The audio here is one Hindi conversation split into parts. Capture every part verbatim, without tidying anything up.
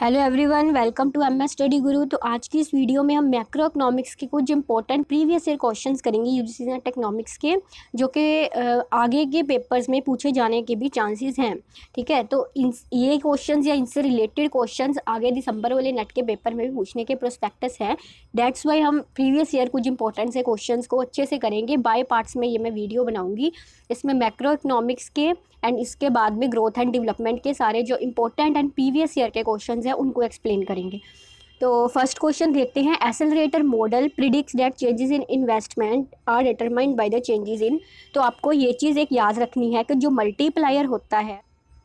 Hello everyone, welcome to M S study guru. तो आज की इस वीडियो में हम मैक्रो इकोनॉमिक्स के कुछ इंपॉर्टेंट प्रीवियस ईयर क्वेश्चंस करेंगे यूजीसी नेट इकोनॉमिक्स के, जो कि आगे के पेपर्स में पूछे जाने के भी चांसेस हैं। ठीक है, तो इन ये क्वेश्चंस या इनसे रिलेटेड क्वेश्चंस आगे दिसंबर वाले नेट के पेपर में भी पूछने के प्रोस्पेक्टस हैं। दैट्स वाई हम प्रीवियस ईयर कुछ इंपॉर्टेंट से क्वेश्चंस को अच्छे से करेंगे। बाय पार्ट्स में ये मैं वीडियो बनाऊँगी। इसमें मैक्रो इकोनॉमिक्स के एंड इसके बाद में ग्रोथ एंड डेवलपमेंट के सारे जो इंपॉर्टेंट एंड प्रीवियस ईयर के क्वेश्चंस हैं उनको एक्सप्लेन करेंगे। तो फर्स्ट क्वेश्चन देखते हैं। Accelerator model predicts that changes in investment are determined by the changes in. तो आपको ये चीज़ एक याद रखनी है कि जो मल्टीप्लायर होता है,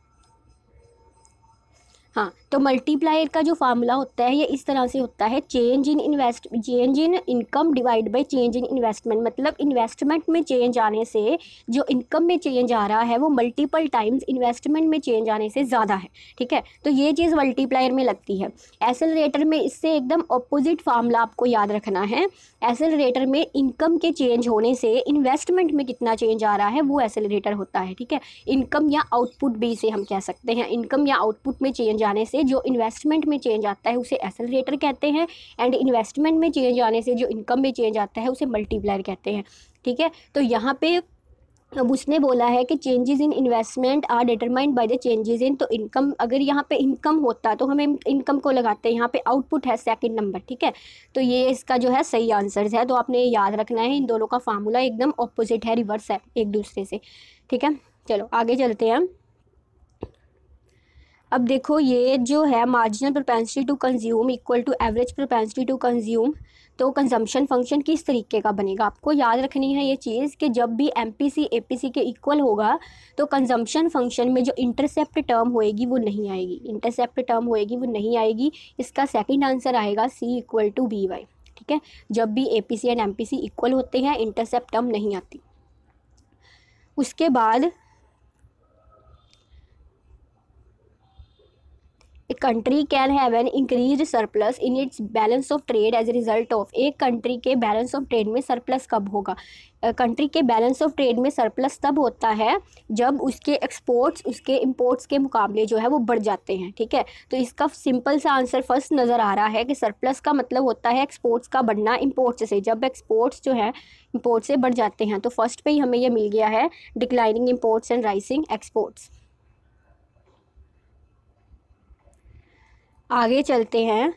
हाँ, तो मल्टीप्लायर का जो फार्मूला होता है ये इस तरह से होता है, change in invest change in income divide by change in investment. मतलब इन्वेस्टमेंट में चेंज आने से जो इनकम में चेंज आ रहा है वो मल्टीपल टाइम्स इन्वेस्टमेंट में चेंज आने से ज़्यादा है। ठीक है, तो ये चीज़ मल्टीप्लायर में लगती है। एक्सेलरेटर में इससे एकदम अपोजिट फार्मूला आपको याद रखना है। एक्सेलरेटर में इनकम के चेंज होने से इन्वेस्टमेंट में कितना चेंज आ रहा है वो एक्सेलरेटर होता है। ठीक है, इनकम या आउटपुट भी इसे हम कह सकते हैं। इनकम या आउटपुट में चेंज आने से जो इन्वेस्टमेंट में चेंज आता है उसे एक्सेलरेटर कहते हैं, एंड इन्वेस्टमेंट में चेंज आने से जो इनकम में चेंज आता है उसे मल्टीप्लायर कहते हैं। ठीक है, तो यहाँ पे अब उसने बोला है कि changes in investment are determined by the changes in. तो इनकम, अगर यहाँ पे इनकम होता तो हमें इनकम को लगाते हैं, यहाँ पे आउटपुट है सेकंड नंबर। ठीक है, तो ये इसका जो है सही आंसर है। तो आपने याद रखना है, इन दोनों का फार्मूला एकदम ऑपोजिट है, रिवर्स है एक दूसरे से। ठीक है, चलो आगे चलते हैं। अब देखो, ये जो है marginal propensity to consume equal to average propensity to consume, तो कंजम्पशन फंक्शन किस तरीके का बनेगा। आपको याद रखनी है ये चीज़ कि जब भी एमपीसी एपीसी के इक्वल होगा तो कंजम्पशन फंक्शन में जो इंटरसेप्ट टर्म होएगी वो नहीं आएगी। इंटरसेप्ट टर्म होएगी वो नहीं आएगी। इसका सेकंड आंसर आएगा C equal to B Y. ठीक है, जब भी एपीसी एंड एमपीसी इक्वल होते हैं इंटरसेप्ट टर्म नहीं आती। उसके बाद A country can have an increased surplus in its balance of trade as a result of। एक कंट्री के बैलेंस ऑफ ट्रेड में सरप्लस कब होगा। कंट्री के बैलेंस ऑफ ट्रेड में सरप्लस तब होता है जब उसके एक्सपोर्ट्स उसके इंपोर्ट्स के मुकाबले जो है वो बढ़ जाते हैं। ठीक है, तो इसका सिंपल सा आंसर फर्स्ट नज़र आ रहा है कि सरप्लस का मतलब होता है एक्सपोर्ट्स का बढ़ना इंपोर्ट्स से। जब एक्सपोर्ट्स जो है इंपोर्ट से बढ़ जाते हैं तो फर्स्ट पे ही हमें ये मिल गया है declining imports and rising exports. आगे चलते हैं।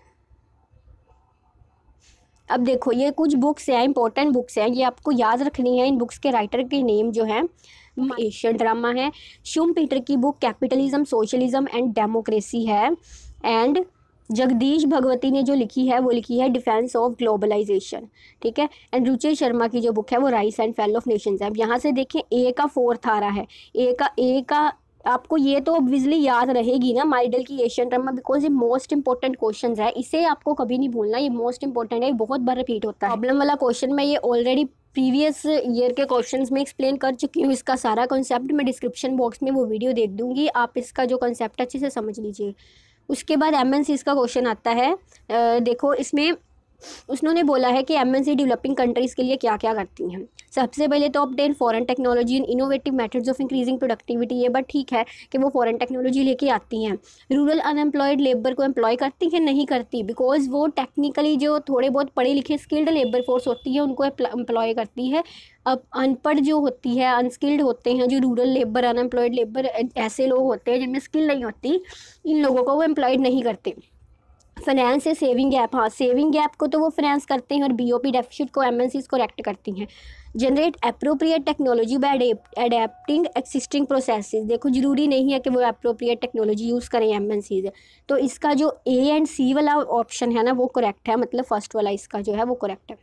अब देखो, ये कुछ बुक्स हैं, इंपॉर्टेंट बुक्स हैं, ये आपको याद रखनी है। इन बुक्स के राइटर के नेम जो हैं एशियन ड्रामा है, शुम्पीटर की book capitalism socialism and democracy है, एंड जगदीश भगवती ने जो लिखी है वो लिखी है डिफेंस ऑफ ग्लोबलाइजेशन। ठीक है, एंड रुचि शर्मा की जो बुक है वो rise and fall of nations है। अब यहाँ से देखें, ए का फोर्थ आ रहा है। ए का ए का आपको ये तो ऑब्वियसली याद रहेगी ना, माइडल की एशियन ड्रामा, बिकॉज ये मोस्ट इंपॉर्टेंट क्वेश्चन है। इसे आपको कभी नहीं भूलना, ये मोस्ट इंपॉर्टेंट है, बहुत बार रिपीट होता है। प्रॉब्लम वाला क्वेश्चन मैं ये ऑलरेडी प्रीवियस ईयर के क्वेश्चंस में एक्सप्लेन कर चुकी हूँ। इसका सारा कॉन्सेप्ट मैं डिस्क्रिप्शन बॉक्स में वो वीडियो देख दूंगी, आप इसका जो कॉन्सेप्ट अच्छे से समझ लीजिए। उसके बाद एम एन सीज़ का क्वेश्चन आता है। आ, देखो, इसमें उन्होंने बोला है कि एमएनसी डेवलपिंग कंट्रीज़ के लिए क्या क्या करती हैं। सबसे पहले तो obtain foreign technology and innovative methods of increasing productivity. ये बात ठीक है कि वो फॉरेन टेक्नोलॉजी लेके आती हैं। रूरल अनएम्प्लॉयड लेबर को एम्प्लॉय करती हैं, नहीं करती, बिकॉज वो टेक्निकली जो थोड़े बहुत पढ़े लिखे स्किल्ड लेबर फोर्स होती है उनको एम्प्लॉय करती है। अब अनपढ़ जो होती है, अनस्किल्ड होते हैं, जो रूरल लेबर अनएम्प्लॉयड लेबर ऐसे लोग होते हैं जिनमें स्किल नहीं होती, इन लोगों को वो एम्प्लॉयड नहीं करते। फाइनेंस से सेविंग गैप, हाँ, सेविंग गैप को तो वो फाइनेंस करते हैं और बीओपी डेफिसिट को एमएनसीज करेक्ट करती हैं। Generate appropriate technology by adapting existing processes. देखो, जरूरी नहीं है कि वो अप्रोप्रिएट टेक्नोलॉजी यूज़ करें एमएनसीज। तो इसका जो ए एंड सी वाला ऑप्शन है ना वो करेक्ट है, मतलब फर्स्ट वाला इसका जो है वो करेक्ट है।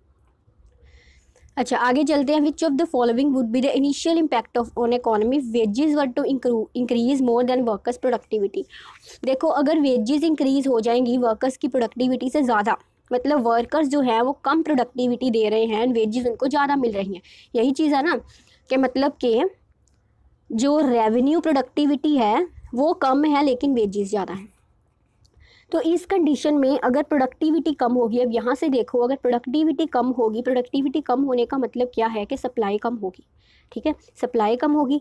अच्छा, आगे चलते हैं। Which of the following would be the initial impact of on economy wages were to increase more than workers productivity. देखो, अगर वेजेस इंक्रीज हो जाएंगी वर्कर्स की प्रोडक्टिविटी से ज़्यादा, मतलब वर्कर्स जो है वो कम प्रोडक्टिविटी दे रहे हैं, वेजेस उनको ज़्यादा मिल रही हैं, यही चीज़ है ना, कि मतलब कि जो रेवेन्यू प्रोडक्टिविटी है वो कम है लेकिन वेजेस ज़्यादा है। तो इस कंडीशन में अगर प्रोडक्टिविटी कम होगी, अब यहाँ से देखो, अगर प्रोडक्टिविटी कम होगी, प्रोडक्टिविटी कम होने का मतलब क्या है कि सप्लाई कम होगी। ठीक है, सप्लाई कम होगी,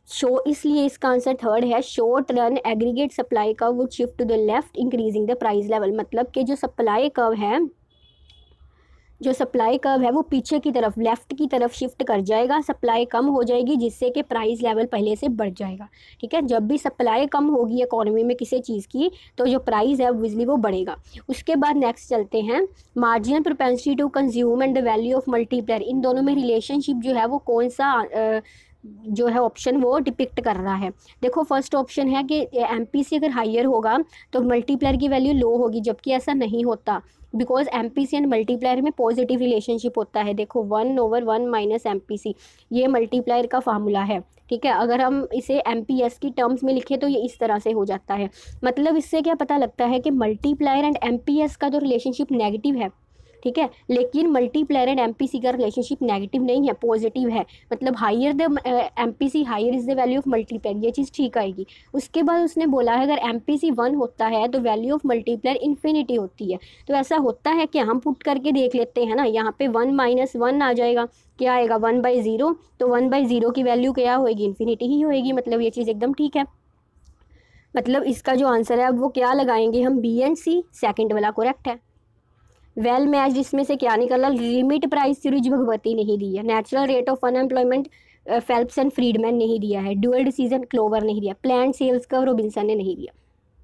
शो, इसलिए इसका आंसर थर्ड है। Short run aggregate supply curve would shift to the left increasing the price level, मतलब कि जो सप्लाई कर्व है जो सप्लाई कर्व है वो पीछे की तरफ लेफ़्ट की तरफ शिफ्ट कर जाएगा, सप्लाई कम हो जाएगी जिससे कि प्राइस लेवल पहले से बढ़ जाएगा। ठीक है, जब भी सप्लाई कम होगी इकोनॉमी में किसी चीज़ की तो जो प्राइस है ऑब्वियसली वो बढ़ेगा। उसके बाद नेक्स्ट चलते हैं, marginal propensity to consume and the value of multiplier, इन दोनों में रिलेशनशिप जो है वो कौन सा आ, जो है ऑप्शन वो डिपिक्ट कर रहा है। देखो फर्स्ट ऑप्शन है कि एमपीसी अगर हायर होगा तो मल्टीप्लायर की वैल्यू लो होगी, जबकि ऐसा नहीं होता, बिकॉज एमपीसी एंड मल्टीप्लायर में पॉजिटिव रिलेशनशिप होता है। देखो one over one minus MPC, ये मल्टीप्लायर का फार्मूला है। ठीक है, अगर हम इसे एमपीएस की टर्म्स में लिखें तो ये इस तरह से हो जाता है। मतलब इससे क्या पता लगता है कि मल्टीप्लायर एंड एमपीएस का तो रिलेशनशिप नेगेटिव है। ठीक है, लेकिन मल्टीप्लायर एंड एमपीसी का रिलेशनशिप नेगेटिव नहीं है, पॉजिटिव है। मतलब higher the MPC higher is the value of multiplier, ये चीज़ ठीक आएगी। उसके बाद उसने बोला है अगर एमपीसी वन होता है तो वैल्यू ऑफ मल्टीप्लायर इन्फिनिटी होती है। तो ऐसा होता है कि हम पुट करके देख लेते हैं ना, यहाँ पे वन माइनस वन आ जाएगा, क्या आएगा वन बाई ज़ीरो, तो वन बाई ज़ीरो की वैल्यू क्या होएगी, इन्फिनिटी ही होएगी। मतलब ये चीज़ एकदम ठीक है। मतलब इसका जो आंसर है अब वो क्या लगाएंगे हम, बी एंड सी, सेकेंड वाला करेक्ट है। वेल मैच इसमें से क्या निकला, लिमिट प्राइस सीरीज भगवती नहीं दी है, natural rate of unemployment Phelps and Friedman नहीं दिया है, ड्यूअल डिसीजन क्लोवर नहीं दिया, प्लान सेल्स का रोबिन्सन ने नहीं दिया।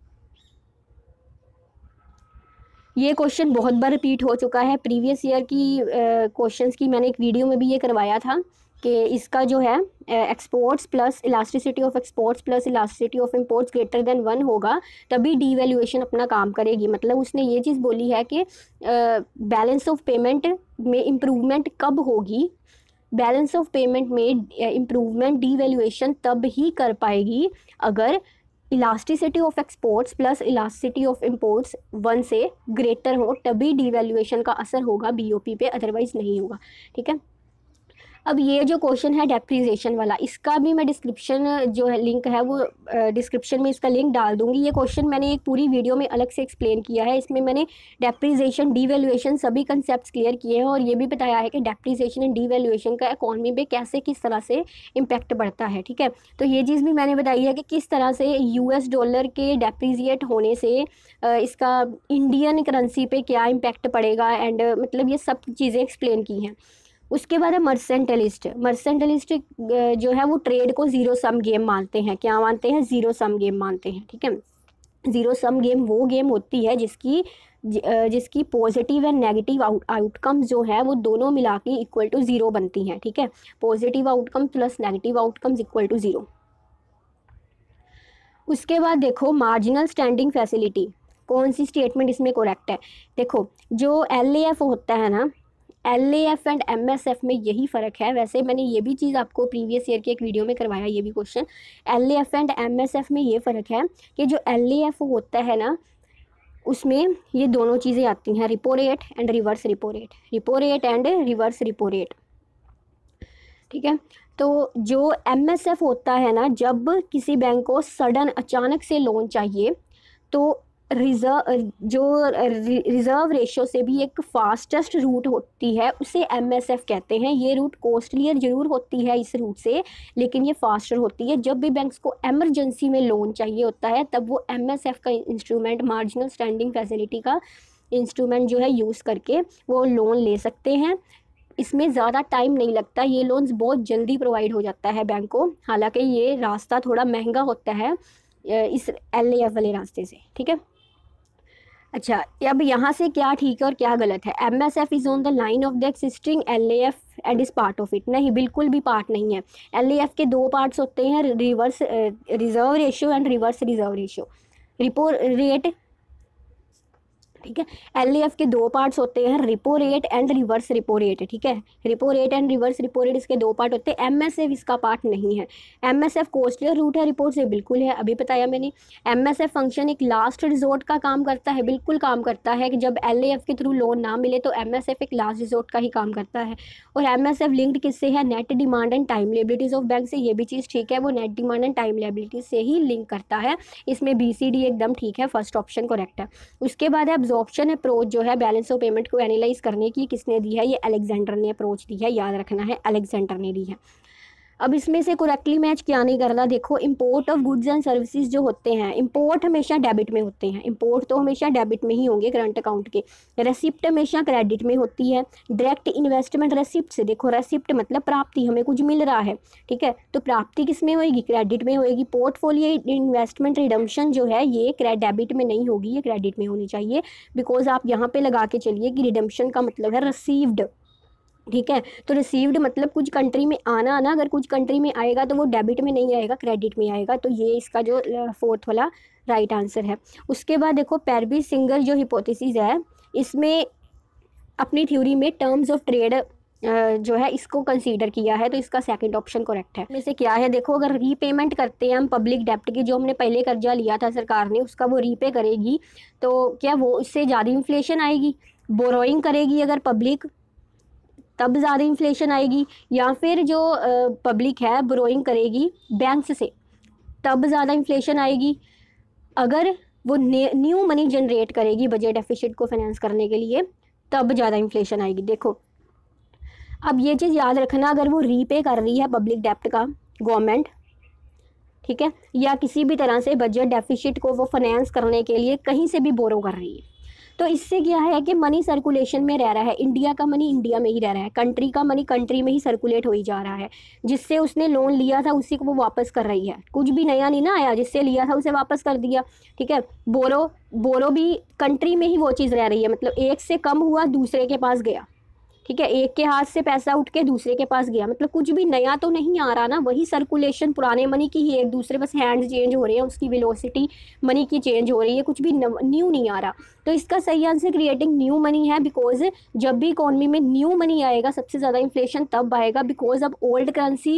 ये क्वेश्चन बहुत बार रिपीट हो चुका है, प्रीवियस ईयर की क्वेश्चंस uh, की मैंने एक वीडियो में भी ये करवाया था कि इसका जो है exports plus elasticity of exports plus elasticity of imports greater than one होगा तभी डीवैल्यूएशन अपना काम करेगी। मतलब उसने ये चीज़ बोली है कि बैलेंस ऑफ पेमेंट में इम्प्रूवमेंट कब होगी, बैलेंस ऑफ पेमेंट में इम्प्रूवमेंट डीवैल्यूएशन तब ही कर पाएगी अगर elasticity of exports plus elasticity of imports one से ग्रेटर हो, तभी डीवैल्यूएशन का असर होगा बीओपी पे, अदरवाइज नहीं होगा। ठीक है, अब ये जो क्वेश्चन है डेप्रीसिएशन वाला, इसका भी मैं डिस्क्रिप्शन जो है लिंक है वो डिस्क्रिप्शन में इसका लिंक डाल दूंगी। ये क्वेश्चन मैंने एक पूरी वीडियो में अलग से एक्सप्लेन किया है, इसमें मैंने डेप्रीसिएशन डीवैल्यूएशन सभी कंसेप्ट क्लियर किए हैं और ये भी बताया है कि डेप्रीसिएशन एंड डीवैल्यूएशन का इकोनॉमी पे कैसे किस तरह से इम्पैक्ट पड़ता है। ठीक है, तो ये चीज़ भी मैंने बताई है कि किस तरह से यूएस डॉलर के डेप्रीसिएट होने से इसका इंडियन करेंसी पे क्या इम्पैक्ट पड़ेगा एंड मतलब ये सब चीज़ें एक्सप्लेन की हैं। उसके बाद है मर्सेंटलिस्ट। मर्सेंटलिस्ट जो है वो ट्रेड को ज़ीरो सम गेम मानते हैं, क्या मानते हैं, ज़ीरो सम गेम मानते हैं। ठीक है, ज़ीरो सम गेम वो गेम होती है जिसकी जिसकी positive and negative out outcomes जो है वो दोनों मिला के इक्वल टू ज़ीरो बनती हैं। ठीक है, positive outcome plus negative outcomes equal to zero. उसके बाद देखो मार्जिनल स्टैंडिंग फैसिलिटी, कौन सी स्टेटमेंट इसमें करेक्ट है। देखो जो एल ए एफ होता है ना, L A F and M S F में यही फ़र्क है। वैसे मैंने ये भी चीज़ आपको प्रीवियस ईयर की एक वीडियो में करवाया, ये भी question, L A F and M S F में ये फ़र्क है कि जो एल ए एफ होता है ना उसमें ये दोनों चीज़ें आती हैं, repo rate and reverse repo rate, repo rate and reverse repo rate. ठीक है, तो जो एम एस एफ होता है ना, जब किसी बैंक को सडन अचानक से लोन चाहिए तो रिजर्व जो रिज़र्व रेशो से भी एक फास्टेस्ट रूट होती है उसे एम एस एफ कहते हैं। ये रूट कॉस्टलियर ज़रूर होती है इस रूट से, लेकिन ये फास्टर होती है। जब भी बैंक्स को एमरजेंसी में लोन चाहिए होता है तब वो एम एस एफ का इंस्ट्रूमेंट, मार्जिनल स्टैंडिंग फैसिलिटी का इंस्ट्रूमेंट जो है यूज़ करके वो लोन ले सकते हैं। इसमें ज़्यादा टाइम नहीं लगता, ये लोन्स बहुत जल्दी प्रोवाइड हो जाता है बैंक को, हालांकि ये रास्ता थोड़ा महंगा होता है इस एल ए एफ वाले रास्ते से। ठीक है, अच्छा अब यहाँ से क्या ठीक है और क्या गलत है। M S F is on the line of the existing L A F and is part of it, नहीं बिल्कुल भी पार्ट नहीं है। एल ए एफ के दो पार्ट्स होते हैं, reverse reserve ratio and reverse reserve ratio, repo rate. ठीक है, एल ए एफ के दो पार्ट्स होते हैं, repo rate and reverse repo rate. ठीक है, repo rate and reverse repo rate इसके दो पार्ट होते हैं। एम एस एफ इसका पार्ट नहीं है। M S F costlier route है, रिपोर्ट से बिल्कुल है, अभी बताया मैंने। एम एस एफ फंक्शन एक लास्ट रिजोर्ट का काम करता है, बिल्कुल काम करता है कि जब एल ए एफ के थ्रू लोन ना मिले तो एम एस एफ एक लास्ट रिजोर्ट का ही काम करता है। और एम एस एफ लिंक्ड किससे है, net demand and time liabilities of bank से, ये भी चीज़ ठीक है, वो net demand and time liabilities से ही लिंक करता है। इसमें बी सी डी एकदम ठीक है, फर्स्ट ऑप्शन करेक्ट है। उसके बाद है एब्जॉर्प्शन अप्रोच जो है बैलेंस ऑफ पेमेंट को एनालाइज करने की, किसने दी है, ये अलेक्जेंडर ने अप्रोच दी है, याद रखना है अलेक्जेंडर ने दी है। अब इसमें से करेक्टली मैच क्या नहीं कर रहा, देखो import of goods and services जो होते हैं, इंपोर्ट हमेशा डेबिट में होते हैं, इंपोर्ट तो हमेशा डेबिट में ही होंगे करंट अकाउंट के। रेसिप्ट हमेशा क्रेडिट में होती है। डायरेक्ट इन्वेस्टमेंट रेसिप्ट से, देखो रेसिप्ट मतलब प्राप्ति, हमें कुछ मिल रहा है, ठीक है, तो प्राप्ति किस में होएगी, क्रेडिट में होएगी। पोर्टफोलियो इन्वेस्टमेंट रिडम्पशन जो है ये डेबिट में नहीं होगी, ये क्रेडिट में होनी चाहिए, बिकॉज आप यहाँ पे लगा के चलिए कि रिडम्पशन का मतलब है रिसीव्ड, ठीक है। तो रिसीव्ड मतलब कुछ कंट्री में आना आना, अगर कुछ कंट्री में आएगा तो वो डेबिट में नहीं आएगा, क्रेडिट में आएगा। तो ये इसका जो फोर्थ वाला राइट आंसर है। उसके बाद देखो पेरबी सिंगर जो हिपोथेसिस है, इसमें अपनी थ्योरी में टर्म्स ऑफ ट्रेड जो है इसको कंसीडर किया है, तो इसका सेकंड ऑप्शन करेक्ट है। में से क्या है, देखो अगर रीपेमेंट करते हैं हम पब्लिक डेप्ट की, जो हमने पहले कर्जा लिया था सरकार ने, उसका वो रीपे करेगी तो क्या वो इससे ज़्यादा इन्फ्लेशन आएगी। बोरोइंग करेगी अगर पब्लिक तब ज़्यादा इन्फ्लेशन आएगी, या फिर जो पब्लिक है बोरोइंग करेगी बैंक्स से तब ज़्यादा इन्फ्लेशन आएगी। अगर वो न्यू मनी जनरेट करेगी बजट डेफिसिट को फाइनेंस करने के लिए तब ज़्यादा इन्फ्लेशन आएगी। देखो अब ये चीज़ याद रखना, अगर वो रीपे कर रही है पब्लिक डेप्ट का गवर्नमेंट, ठीक है, या किसी भी तरह से बजट डेफिसिट को वो फाइनेंस करने के लिए कहीं से भी बोरो कर रही है, तो इससे क्या है कि मनी सर्कुलेशन में रह रहा है, इंडिया का मनी इंडिया में ही रह रहा है, कंट्री का मनी कंट्री में ही सर्कुलेट हो ही जा रहा है। जिससे उसने लोन लिया था उसी को वो वापस कर रही है, कुछ भी नया नहीं ना आया, जिससे लिया था उसे वापस कर दिया, ठीक है। बोरो बोरो भी कंट्री में ही वो चीज़ रह रही है, मतलब एक से कम हुआ दूसरे के पास गया, ठीक है, एक के हाथ से पैसा उठ के दूसरे के पास गया, मतलब कुछ भी नया तो नहीं आ रहा ना, वही सर्कुलेशन पुराने मनी की ही, एक दूसरे बस हैंड्स चेंज हो रहे हैं, उसकी वेलोसिटी मनी की चेंज हो रही है, कुछ भी न्यू नहीं आ रहा। तो इसका सही आंसर क्रिएटिंग न्यू मनी है, बिकॉज जब भी इकोनॉमी में न्यू मनी आएगा सबसे ज़्यादा इन्फ्लेशन तब आएगा, बिकॉज अब ओल्ड करेंसी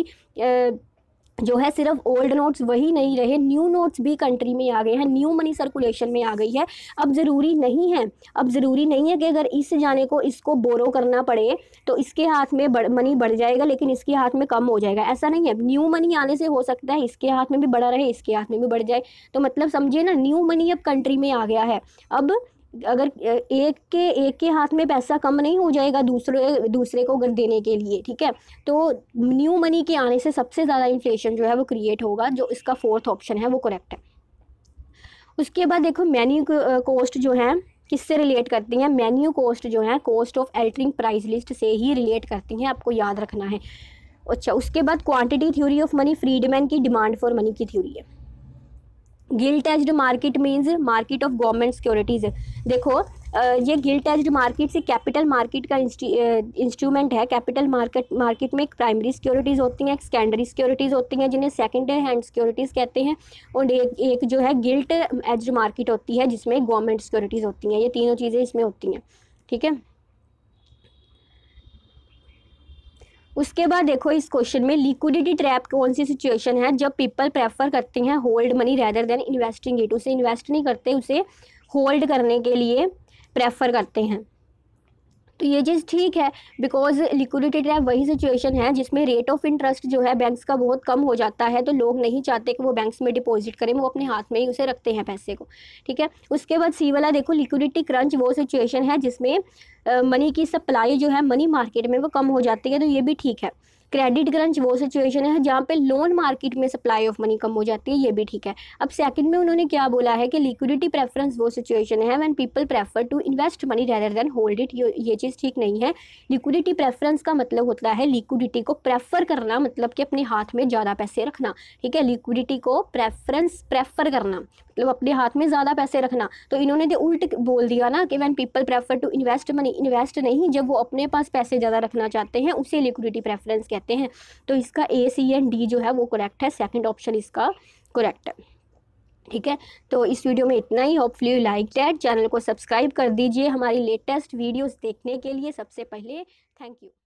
जो है सिर्फ ओल्ड नोट्स वही नहीं रहे, न्यू नोट्स भी कंट्री में आ गए हैं, न्यू मनी सर्कुलेशन में आ गई है। अब ज़रूरी नहीं है अब ज़रूरी नहीं है कि अगर इस जाने को इसको बोरो करना पड़े तो इसके हाथ में बढ़ मनी बढ़ जाएगा लेकिन इसके हाथ में कम हो जाएगा, ऐसा नहीं है। न्यू मनी आने से हो सकता है इसके हाथ में भी बढ़ा रहे, इसके हाथ में भी बढ़ जाए, तो मतलब समझिए ना, न्यू मनी अब कंट्री में आ गया है। अब अगर एक के एक के हाथ में पैसा कम नहीं हो जाएगा दूसरे दूसरे को देने के लिए, ठीक है। तो न्यू मनी के आने से सबसे ज़्यादा इन्फ्लेशन जो है वो क्रिएट होगा, जो इसका फोर्थ ऑप्शन है वो करेक्ट है। उसके बाद देखो मेन्यू कॉस्ट जो है किससे रिलेट करती हैं, मेन्यू कॉस्ट जो है cost of altering price list से ही रिलेट करती हैं, आपको याद रखना है। अच्छा, उसके बाद quantity theory of money Friedman की डिमांड फॉर मनी की थ्योरी है। Gilt edged market means market of government securities. देखो ये गिल्ट एज्ड मार्केट से कैपिटल मार्केट का इंस्ट्रूमेंट है। कैपिटल मार्केट मार्केट में एक प्राइमरी सिक्योरिटीज़ होती हैं, एक सेकेंडरी सिक्योरिटीज़ होती हैं जिन्हें सेकेंड हैंड सिक्योरिटीज़ कहते हैं, और एक एक जो है गिल्ट एज्ड मार्केट होती है जिसमें गवर्नमेंट सिक्योरिटीज़ होती हैं। ये तीनों चीज़ें इसमें होती हैं, ठीक है। उसके बाद देखो इस क्वेश्चन में लिक्विडिटी ट्रैप कौन सी सिचुएशन है, जब पीपल प्रेफर करते हैं hold money rather than investing it, उसे इन्वेस्ट नहीं करते, उसे होल्ड करने के लिए प्रेफर करते हैं। तो ये चीज़ ठीक है, बिकॉज लिक्विडिटी ट्रैप वही सिचुएशन है जिसमें रेट ऑफ इंटरेस्ट जो है बैंक्स का बहुत कम हो जाता है, तो लोग नहीं चाहते कि वो बैंक्स में डिपॉजिट करें, वो अपने हाथ में ही उसे रखते हैं पैसे को, ठीक है। उसके बाद सी वाला देखो लिक्विडिटी क्रंच वो सिचुएशन है जिसमें मनी की सप्लाई जो है मनी मार्केट में वो कम हो जाती है, तो ये भी ठीक है। क्रेडिट क्रंच वो सिचुएशन है जहाँ पे लोन मार्केट में सप्लाई ऑफ मनी कम हो जाती है, ये भी ठीक है। अब सेकंड में उन्होंने क्या बोला है कि लिक्विडिटी प्रेफरेंस वो सिचुएशन है when people prefer to invest money rather than hold it, ये चीज़ ठीक नहीं है। लिक्विडिटी प्रेफरेंस का मतलब होता है लिक्विडिटी को प्रेफर करना, मतलब कि अपने हाथ में ज़्यादा पैसे रखना, ठीक है। लिक्विडिटी को प्रेफरेंस प्रेफर करना मतलब अपने हाथ में ज़्यादा पैसे रखना, तो इन्होंने तो उल्ट बोल दिया ना कि when people prefer to invest money, invest नहीं, जब वो अपने पास पैसे ज़्यादा रखना चाहते हैं उसे लिक्विडिटी प्रेफरेंस कहते हैं। तो इसका ए सी एंड डी जो है वो करेक्ट है, सेकंड ऑप्शन इसका करेक्ट है, ठीक है। तो इस वीडियो में इतना ही, hopefully you like that. Channel को सब्सक्राइब कर दीजिए हमारी लेटेस्ट वीडियोस देखने के लिए सबसे पहले। Thank you.